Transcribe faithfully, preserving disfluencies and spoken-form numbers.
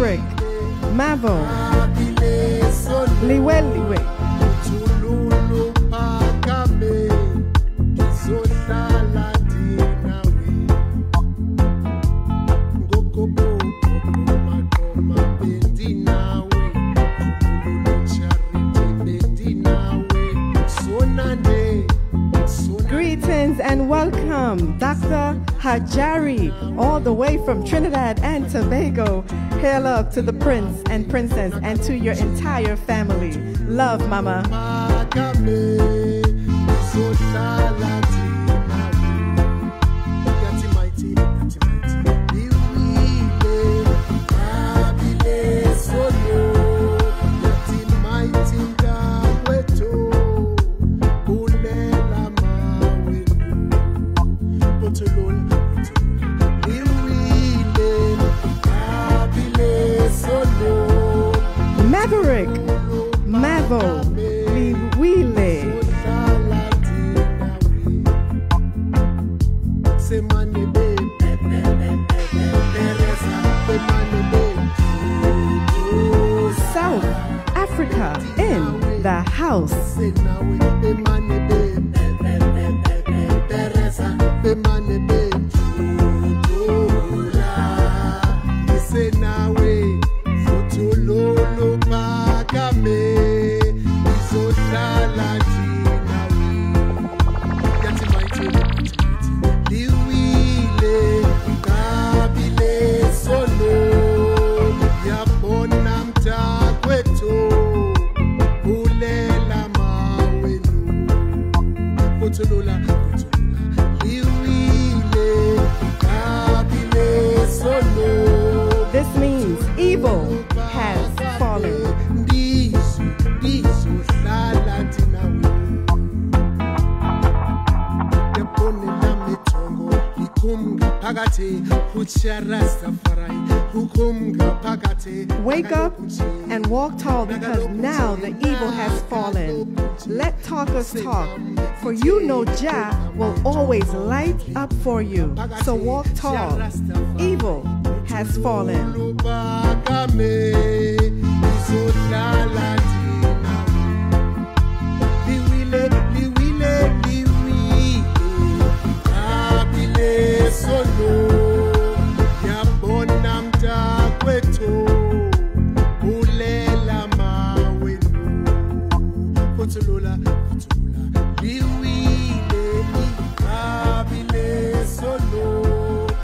Maveriq Mavo Liwe Liwe. Greetings and welcome, Doctor Hajari, all the way from Trinidad and Tobago. Hail up to the prince and princess and to your entire family. Love, Mama. Maveriq Mavo Liwile. South Africa in the house. This means evil has fallen. Wake up and walk tall, because now the evil has fallen. Let talkers talk, for you know Jah will always light up for you. So walk tall. Evil has fallen. Lola